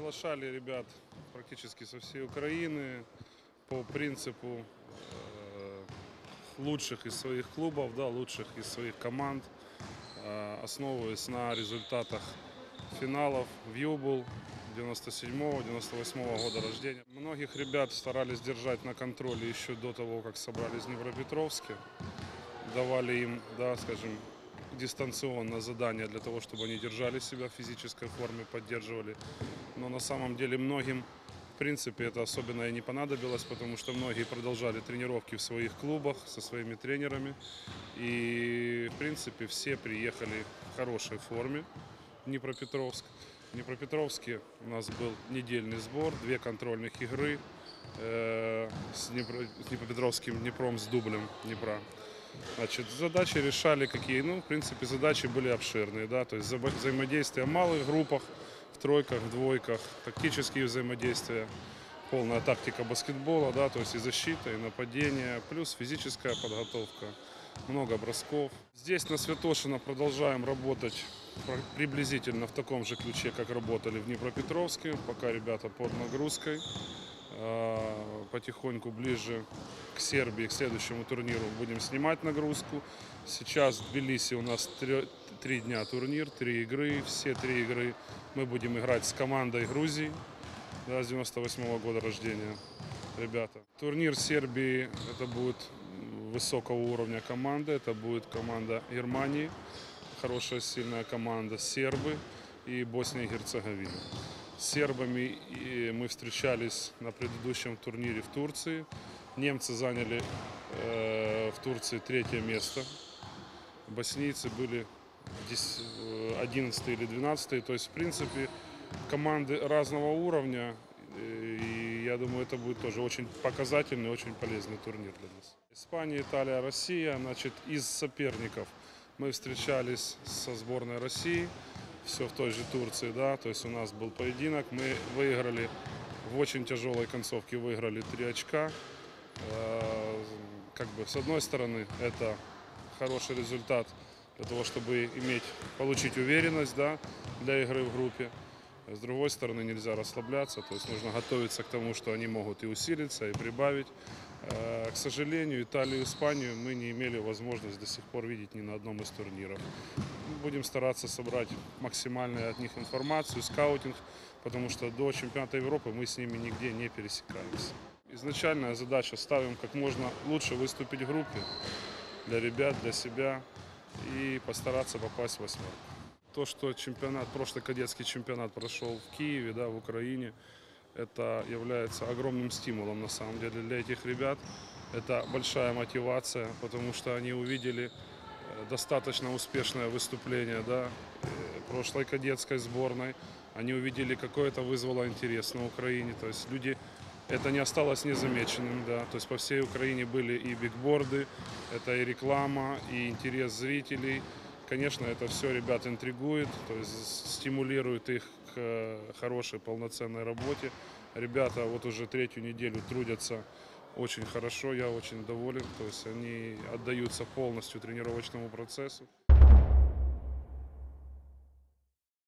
Приглашали ребят практически со всей Украины по принципу лучших из своих клубов, да, лучших из своих команд, основываясь на результатах финалов в Юбул 97-98 года рождения. Многих ребят старались держать на контроле еще до того, как собрались в Днепропетровске. Давали им, да, скажем, дистанционно задания для того, чтобы они держали себя в физической форме, поддерживали. Но на самом деле многим, в принципе, это особенно и не понадобилось, потому что многие продолжали тренировки в своих клубах со своими тренерами. И, в принципе, все приехали в хорошей форме в Днепропетровск. В Днепропетровске у нас был недельный сбор, 2 контрольных игры с Днепропетровским Днепром, с дублем Днепра. Значит, задачи решали какие? Ну, в принципе, задачи были обширные, да, то есть взаимодействие в малых группах, в тройках, в двойках, тактические взаимодействия, полная тактика баскетбола, да, то есть и защита, и нападение, плюс физическая подготовка, много бросков. Здесь на Святошино продолжаем работать приблизительно в таком же ключе, как работали в Днепропетровске, пока ребята под нагрузкой. Потихоньку ближе к Сербии, к следующему турниру будем снимать нагрузку. Сейчас в Тбилиси у нас 3 дня турнир, 3 игры. Все 3 игры мы будем играть с командой Грузии, да, с 98 года рождения ребята. Турнир Сербии, это будет высокого уровня команда, это будет команда Германии, хорошая сильная команда, сербы и Босния и Герцеговина. С сербами мы встречались на предыдущем турнире в Турции. Немцы заняли в Турции 3-е место. Боснийцы были 11 или 12. То есть, в принципе, команды разного уровня. И я думаю, это будет тоже очень показательный, очень полезный турнир для нас. Испания, Италия, Россия. Значит, из соперников мы встречались со сборной России. Все в той же Турции, да, то есть у нас был поединок, мы выиграли, в очень тяжелой концовке выиграли 3 очка. Как бы, с одной стороны, это хороший результат для того, чтобы получить уверенность, да, для игры в группе. С другой стороны, нельзя расслабляться, то есть нужно готовиться к тому, что они могут и усилиться, и прибавить. К сожалению, Италию и Испанию мы не имели возможности до сих пор видеть ни на одном из турниров. Будем стараться собрать максимальную от них информацию, скаутинг, потому что до чемпионата Европы мы с ними нигде не пересекаемся. Изначальная задача — ставим как можно лучше выступить в группе для ребят, для себя и постараться попасть в 8. То, что прошлый кадетский чемпионат прошел в Киеве, да, в Украине, это является огромным стимулом на самом деле для этих ребят. Это большая мотивация, потому что они увидели достаточно успешное выступление, да, прошлой кадетской сборной. Они увидели, какой это вызвало интерес на Украине. То есть это не осталось незамеченным. Да. То есть по всей Украине были и бигборды, это и реклама, и интерес зрителей. Конечно, это все ребят интригует, то есть стимулирует их к хорошей полноценной работе. Ребята вот уже 3-ю неделю трудятся очень хорошо, я очень доволен, то есть они отдаются полностью тренировочному процессу.